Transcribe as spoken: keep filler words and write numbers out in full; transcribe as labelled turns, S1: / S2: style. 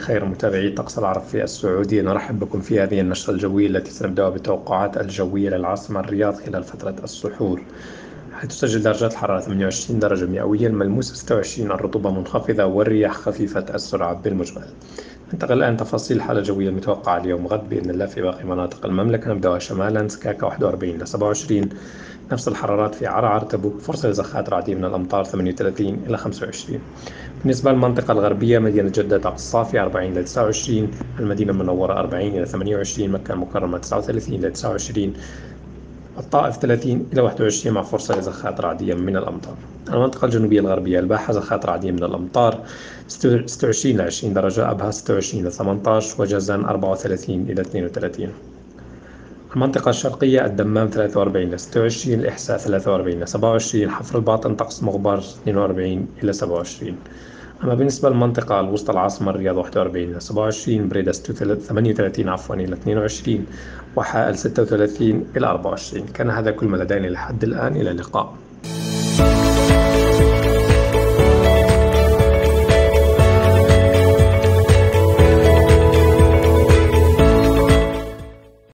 S1: بخير متابعي طقس العرب في السعودية. نرحب بكم في هذه النشرة الجوية التي سنبدأ بتوقعات الجوية للعاصمة الرياض خلال فترة السحور، حيث تسجل درجات الحرارة ثمانية وعشرين درجة مئوية، الملموس ستة وعشرين، الرطوبة منخفضة والرياح خفيفة السرعة بالمجمل. ننتقل الآن تفاصيل الحالة الجوية المتوقعة اليوم غد بإذن الله في باقي مناطق المملكة. نبدأ شمالا سكاكا واحد وأربعين إلى سبعة وعشرين، نفس الحرارات في عرعر تبوك، فرصة لزخات رعدية من الأمطار ثمانية وثلاثين إلى خمسة وعشرين. بالنسبة للمنطقة الغربية مدينة جدة طقس صافي أربعين إلى تسعة وعشرين، المدينة المنورة أربعين إلى ثمانية وعشرين، مكة المكرمة تسعة وثلاثين إلى تسعة وعشرين، الطائف ثلاثين إلى واحد وعشرين مع فرصة لزخات رعدية من الأمطار. المنطقة الجنوبية الغربية الباحة زخات رعدية من الأمطار ستة وعشرين إلى عشرين درجة، أبها ستة وعشرين إلى ثمانية عشر، وجازان أربعة وثلاثين إلى اثنين وثلاثين. المنطقة الشرقية الدمام ثلاثة وأربعين إلى ستة وعشرين، الإحساء ثلاثة وأربعين إلى سبعة وعشرين، حفر الباطن طقس مغبر اثنين وأربعين إلى سبعة وعشرين. أما بالنسبة للمنطقة الوسطى العاصمة الرياض واحد وأربعين إلى سبعة وعشرين، بريدة ثمانية وثلاثين عفوا إلى اثنين وعشرين، وحائل ستة وثلاثين إلى أربعة وعشرين. كان هذا كل ما لدينا لحد الآن، إلى اللقاء.